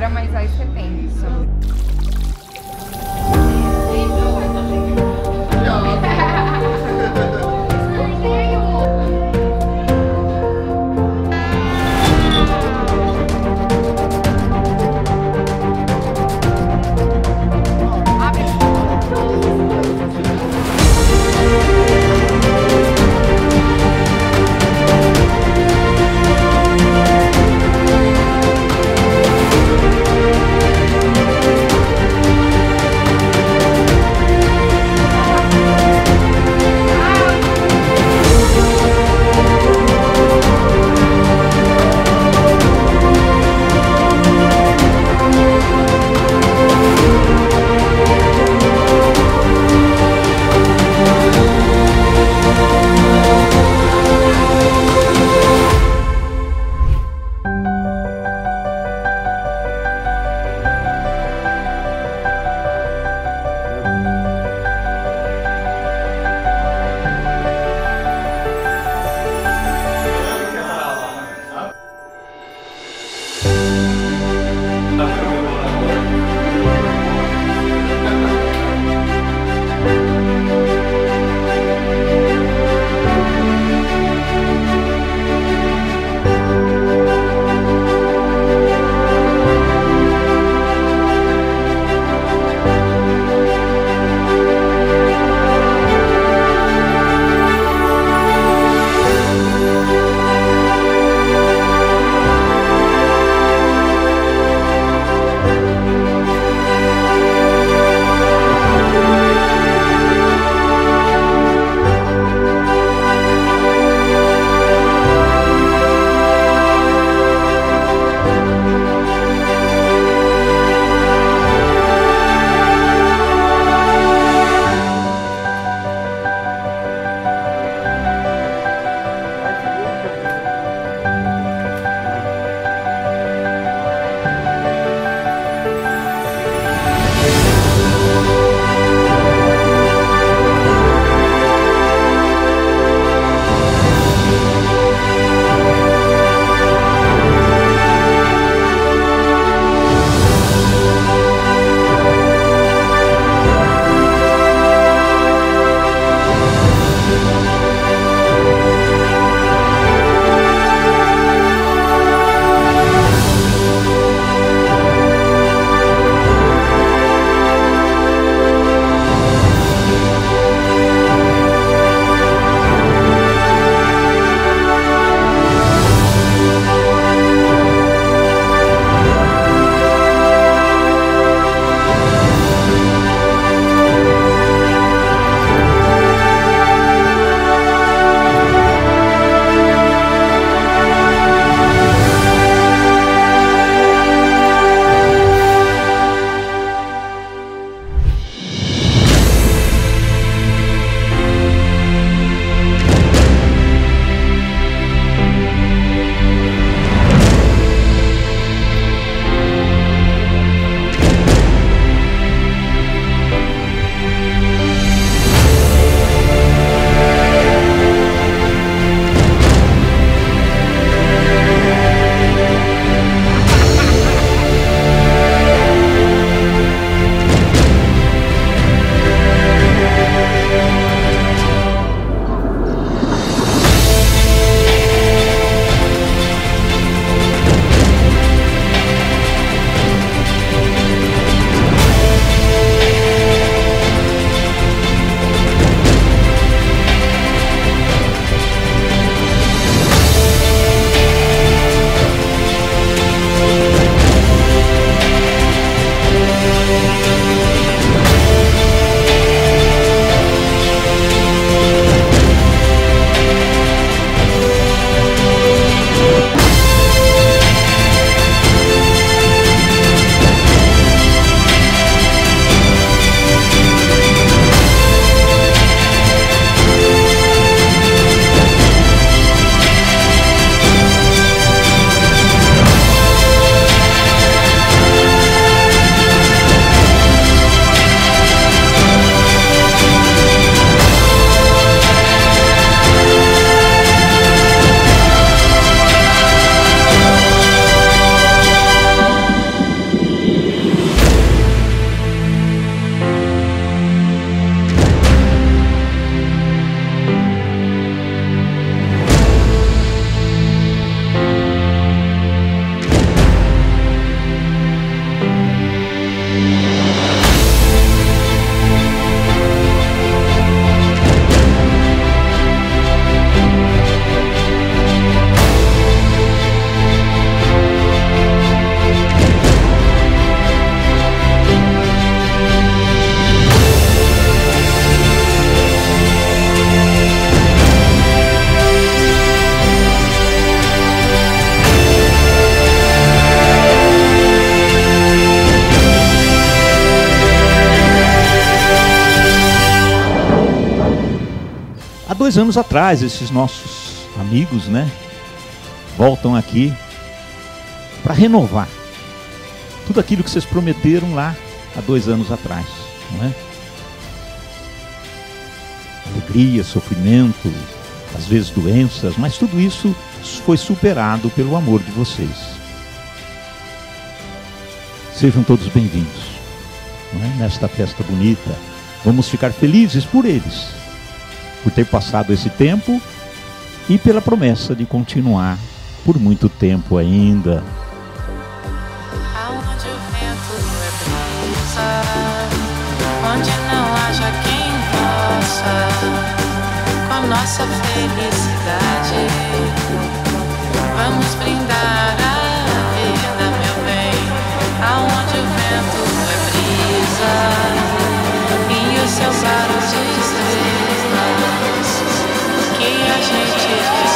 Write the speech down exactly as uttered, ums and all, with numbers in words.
agora, mas aí você tem isso. dois anos atrás, esses nossos amigos, né, voltam aqui para renovar tudo aquilo que vocês prometeram lá há dois anos atrás, não é? Alegria, sofrimento, às vezes doenças, mas tudo isso foi superado pelo amor de vocês. Sejam todos bem-vindos, não é? Nesta festa bonita. Vamos ficar felizes por eles, por ter passado esse tempo e pela promessa de continuar por muito tempo ainda. Aonde o vento é brisa, onde não haja quem possa, com nossa felicidade, vamos brindar a vida, meu bem. Aonde o vento é brisa e os seus aros de estrelas, que a gente